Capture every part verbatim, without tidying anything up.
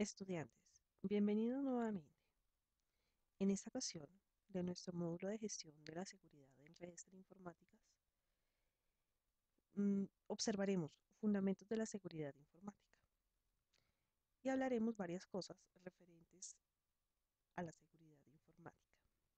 Estudiantes, bienvenidos nuevamente. En esta ocasión, de nuestro módulo de gestión de la seguridad en redes informáticas, mm, observaremos fundamentos de la seguridad informática y hablaremos varias cosas referentes a la seguridad informática.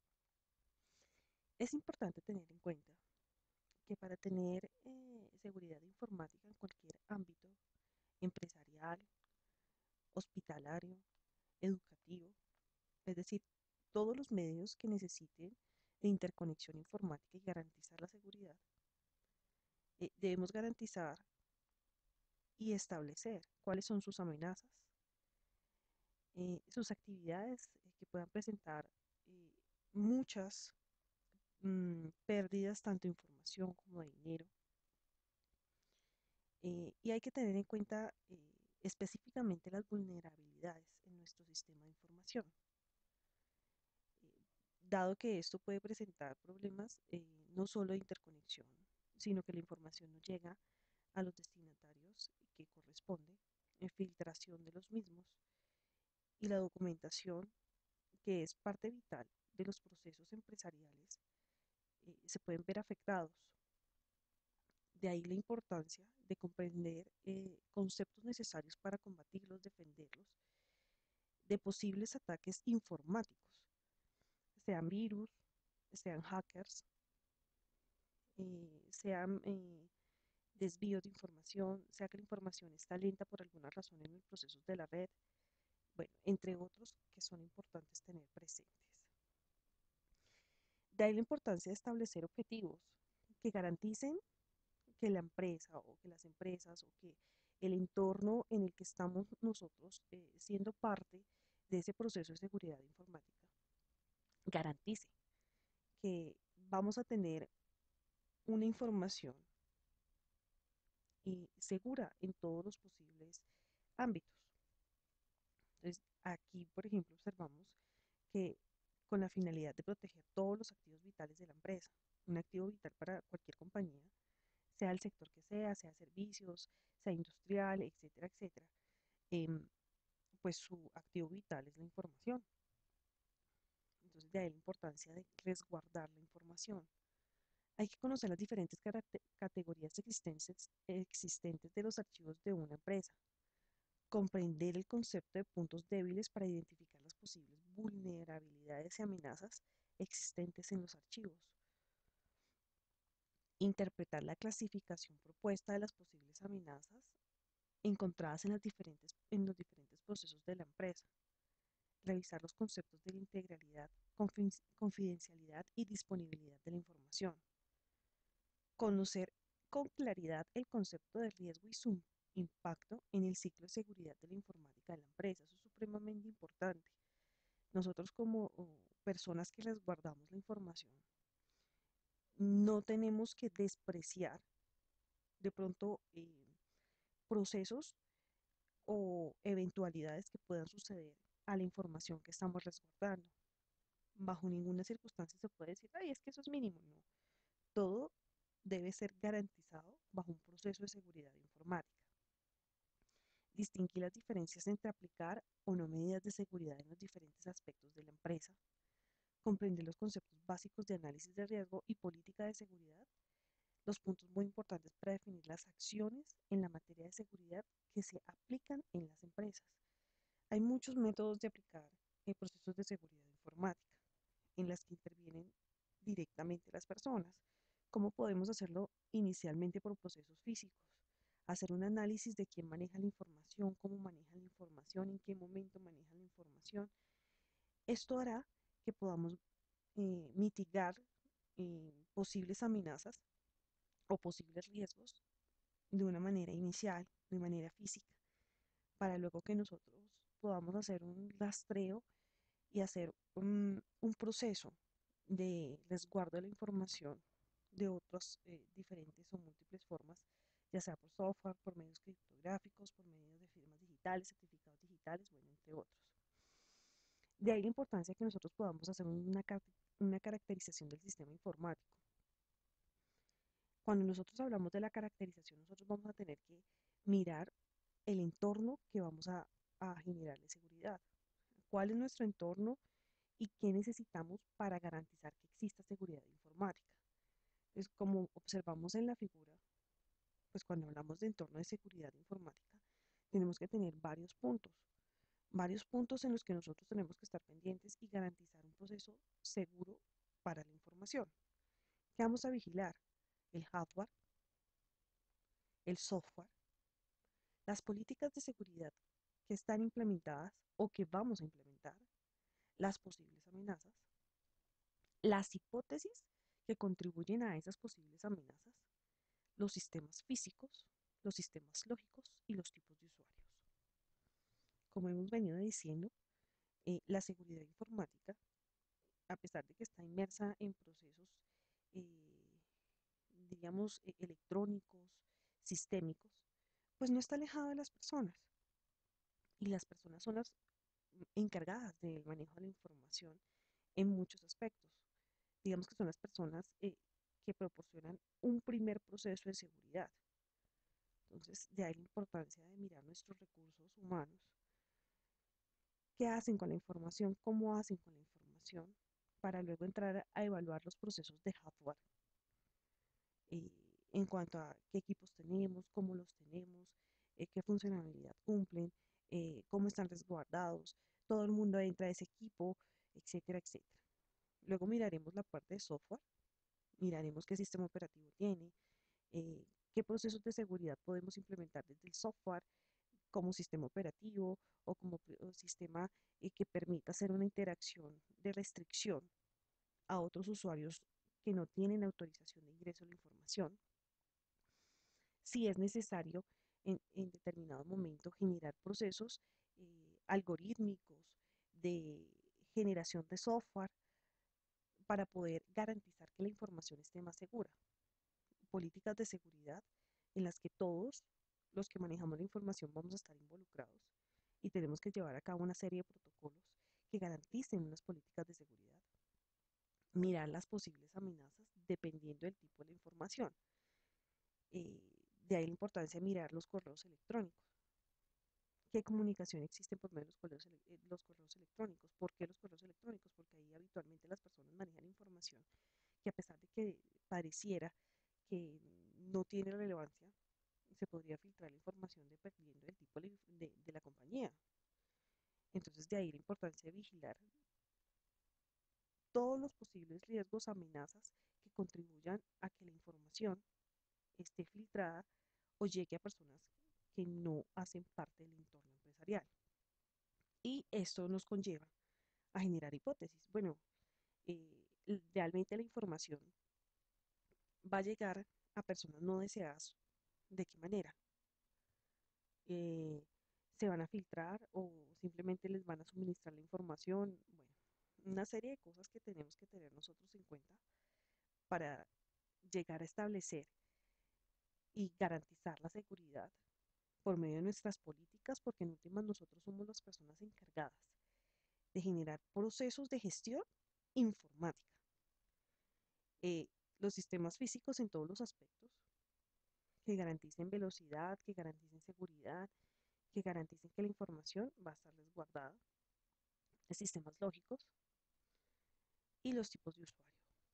Es importante tener en cuenta que para tener eh, seguridad informática en cualquier ámbito, empresarial, hospitalario, educativo, es decir, todos los medios que necesiten de interconexión informática y garantizar la seguridad, eh, debemos garantizar y establecer cuáles son sus amenazas, eh, sus actividades eh, que puedan presentar eh, muchas mm, pérdidas, tanto de información como de dinero. Eh, y hay que tener en cuenta eh, específicamente las vulnerabilidades en nuestro sistema de información, eh, dado que esto puede presentar problemas eh, no solo de interconexión, sino que la información no llega a los destinatarios que corresponde, en filtración de los mismos y la documentación, que es parte vital de los procesos empresariales, eh, se pueden ver afectados. De ahí la importancia de comprender eh, conceptos necesarios para combatirlos, defenderlos de posibles ataques informáticos, sean virus, sean hackers, eh, sean eh, desvíos de información, sea que la información está lenta por alguna razón en los procesos de la red, bueno, entre otros que son importantes tener presentes. De ahí la importancia de establecer objetivos que garanticen que la empresa o que las empresas o que el entorno en el que estamos nosotros eh, siendo parte de ese proceso de seguridad informática garantice que vamos a tener una información eh, segura en todos los posibles ámbitos. Entonces, aquí, por ejemplo, observamos que con la finalidad de proteger todos los activos vitales de la empresa, un activo vital para cualquier compañía, sea el sector que sea, sea servicios, sea industrial, etcétera, etcétera, em, pues su activo vital es la información. Entonces, de ahí la importancia de resguardar la información. Hay que conocer las diferentes categorías existentes, existentes de los archivos de una empresa, comprender el concepto de puntos débiles para identificar las posibles vulnerabilidades y amenazas existentes en los archivos, interpretar la clasificación propuesta de las posibles amenazas encontradas en, las diferentes, en los diferentes procesos de la empresa, revisar los conceptos de la integralidad, confidencialidad y disponibilidad de la información, conocer con claridad el concepto de riesgo y su impacto en el ciclo de seguridad de la informática de la empresa. Eso es supremamente importante. Nosotros como oh, personas que resguardamos la información, no tenemos que despreciar de pronto eh, procesos o eventualidades que puedan suceder a la información que estamos resguardando. Bajo ninguna circunstancia se puede decir, ay, es que eso es mínimo. No, todo debe ser garantizado bajo un proceso de seguridad informática. Distinguir las diferencias entre aplicar o no medidas de seguridad en los diferentes aspectos de la empresa. Comprender los conceptos básicos de análisis de riesgo y política de seguridad. Los puntos muy importantes para definir las acciones en la materia de seguridad que se aplican en las empresas. Hay muchos métodos de aplicar eh, procesos de seguridad informática en las que intervienen directamente las personas. ¿Cómo podemos hacerlo inicialmente por procesos físicos? Hacer un análisis de quién maneja la información, cómo maneja la información, en qué momento maneja la información. Esto hará que podamos eh, mitigar eh, posibles amenazas o posibles riesgos de una manera inicial, de manera física, para luego que nosotros podamos hacer un rastreo y hacer un, un proceso de resguardo de la información de otras eh, diferentes o múltiples formas, ya sea por software, por medios criptográficos, por medios de firmas digitales, certificados digitales, bueno, entre otros. De ahí la importancia de que nosotros podamos hacer una, una caracterización del sistema informático. Cuando nosotros hablamos de la caracterización, nosotros vamos a tener que mirar el entorno que vamos a, a generarle seguridad. ¿Cuál es nuestro entorno y qué necesitamos para garantizar que exista seguridad informática? Pues como observamos en la figura, pues cuando hablamos de entorno de seguridad informática, tenemos que tener varios puntos, varios puntos en los que nosotros tenemos que estar pendientes y garantizar un proceso seguro para la información. ¿Qué vamos a vigilar? El hardware, el software, las políticas de seguridad que están implementadas o que vamos a implementar, las posibles amenazas, las hipótesis que contribuyen a esas posibles amenazas, los sistemas físicos, los sistemas lógicos y los tipos de usuarios. Como hemos venido diciendo, eh, la seguridad informática, a pesar de que está inmersa en procesos, eh, diríamos, eh, electrónicos, sistémicos, pues no está alejada de las personas. Y las personas son las encargadas del manejo de la información en muchos aspectos. Digamos que son las personas eh, que proporcionan un primer proceso de seguridad. Entonces, de ahí la importancia de mirar nuestros recursos humanos, qué hacen con la información, cómo hacen con la información, para luego entrar a evaluar los procesos de hardware eh, en cuanto a qué equipos tenemos, cómo los tenemos, eh, qué funcionalidad cumplen, eh, cómo están resguardados, todo el mundo entra a ese equipo, etcétera, etcétera. Luego miraremos la parte de software, miraremos qué sistema operativo tiene, eh, qué procesos de seguridad podemos implementar desde el software como sistema operativo o como o sistema eh, que permita hacer una interacción de restricción a otros usuarios que no tienen autorización de ingreso a la información. Si es necesario en, en determinado momento generar procesos eh, algorítmicos de generación de software para poder garantizar que la información esté más segura. Políticas de seguridad en las que todos los que manejamos la información vamos a estar involucrados y tenemos que llevar a cabo una serie de protocolos que garanticen unas políticas de seguridad. Mirar las posibles amenazas dependiendo del tipo de la información. Eh, de ahí la importancia de mirar los correos electrónicos. ¿Qué comunicación existe por medio de los correos, eh, los correos electrónicos? ¿Por qué los correos electrónicos? Porque ahí habitualmente las personas manejan información que a pesar de que pareciera que no tiene relevancia, se podría filtrar la información dependiendo del tipo de, de, de la compañía. Entonces, de ahí la importancia de vigilar todos los posibles riesgos, amenazas que contribuyan a que la información esté filtrada o llegue a personas que no hacen parte del entorno empresarial. Y esto nos conlleva a generar hipótesis. Bueno, eh, realmente la información va a llegar a personas no deseadas. ¿De qué manera? Eh, ¿Se van a filtrar o simplemente les van a suministrar la información? Bueno, una serie de cosas que tenemos que tener nosotros en cuenta para llegar a establecer y garantizar la seguridad por medio de nuestras políticas, porque en últimas nosotros somos las personas encargadas de generar procesos de gestión informática. Eh, los sistemas físicos en todos los aspectos, que garanticen velocidad, que garanticen seguridad, que garanticen que la información va a estar resguardada, sistemas lógicos y los tipos de usuario.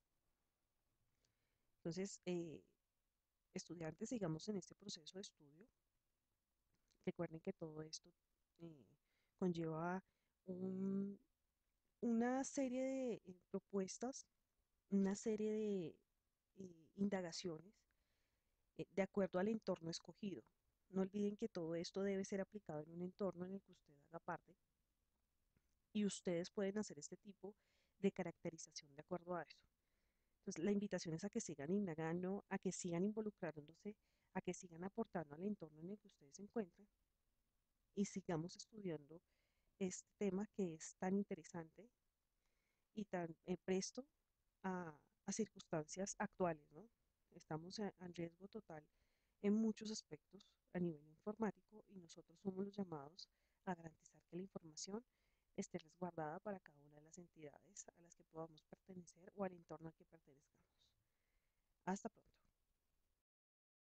Entonces, eh, estudiantes, sigamos en este proceso de estudio. Recuerden que todo esto eh, conlleva un, una serie de eh, propuestas, una serie de eh, indagaciones eh, de acuerdo al entorno escogido. No olviden que todo esto debe ser aplicado en un entorno en el que usted haga parte y ustedes pueden hacer este tipo de caracterización de acuerdo a eso. Entonces, la invitación es a que sigan indagando, a que sigan involucrándose, a que sigan aportando al entorno en el que ustedes se encuentran y sigamos estudiando este tema que es tan interesante y tan eh, presto a, a, circunstancias actuales, ¿no? Estamos en riesgo total en muchos aspectos a nivel informático y nosotros somos los llamados a garantizar que la información esté resguardada para cada una de las entidades a las que podamos pertenecer o al entorno al que pertenezcamos. Hasta pronto.